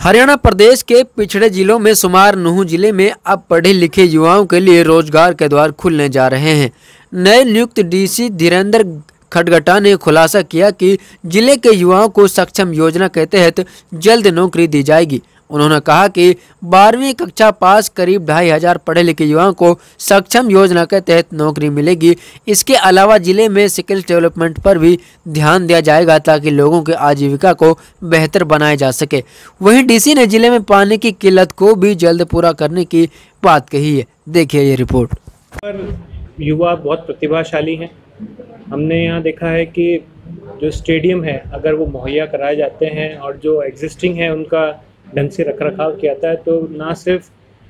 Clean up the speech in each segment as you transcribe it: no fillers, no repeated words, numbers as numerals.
हरियाणा प्रदेश के पिछड़े जिलों में शुमार नूंह जिले में अब पढ़े लिखे युवाओं के लिए रोजगार के द्वार खुलने जा रहे हैं। नए नियुक्त डीसी धीरेन्द्र खडगटा ने खुलासा किया कि जिले के युवाओं को सक्षम योजना के तहत जल्द नौकरी दी जाएगी। उन्होंने कहा कि 12वीं कक्षा पास करीब 2500 पढ़े लिखे युवाओं को सक्षम योजना के तहत नौकरी मिलेगी। इसके अलावा जिले में स्किल डेवलपमेंट पर भी ध्यान दिया जाएगा ताकि लोगों की आजीविका को बेहतर बनाया जा सके। वहीं डीसी ने जिले में पानी की किल्लत को भी जल्द पूरा करने की बात कही है। देखिए ये रिपोर्ट। युवा बहुत प्रतिभाशाली हैं। हमने यहाँ देखा है कि जो स्टेडियम है अगर वो मुहैया कराए जाते हैं और जो एग्जिस्टिंग है उनका ढंग से रखरखाव किया जाता है तो ना सिर्फ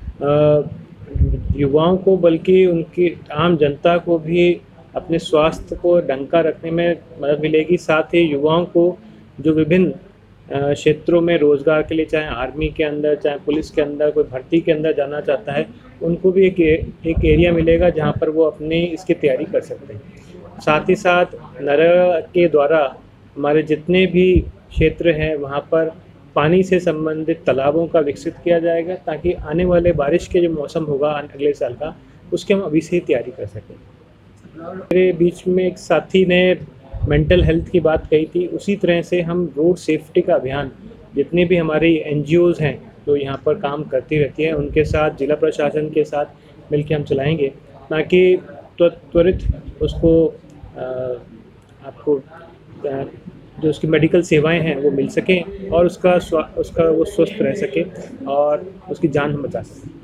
युवाओं को बल्कि उनकी आम जनता को भी अपने स्वास्थ्य को ढंग का रखने में मदद मिलेगी। साथ ही युवाओं को जो विभिन्न क्षेत्रों में रोज़गार के लिए चाहे आर्मी के अंदर चाहे पुलिस के अंदर कोई भर्ती के अंदर जाना चाहता है उनको भी एक एरिया मिलेगा जहाँ पर वो अपनी इसकी तैयारी कर सकते हैं। साथ ही साथ नरेगा के द्वारा हमारे जितने भी क्षेत्र हैं वहाँ पर पानी से संबंधित तालाबों का विकसित किया जाएगा ताकि आने वाले बारिश के जो मौसम होगा अगले साल का उसके हम अभी से ही तैयारी कर सकें। मेरे बीच में एक साथी ने मेंटल हेल्थ की बात कही थी, उसी तरह से हम रोड सेफ्टी का अभियान जितने भी हमारी NGOs हैं जो यहाँ पर काम करती रहती हैं उनके साथ जिला प्रशासन के साथ मिलकर हम चलाएँगे ताकि त्वरित उसको आपको जो उसकी मेडिकल सेवाएं हैं वो मिल सकें और उसका वो स्वस्थ रह सके और उसकी जान हम बचा सकें।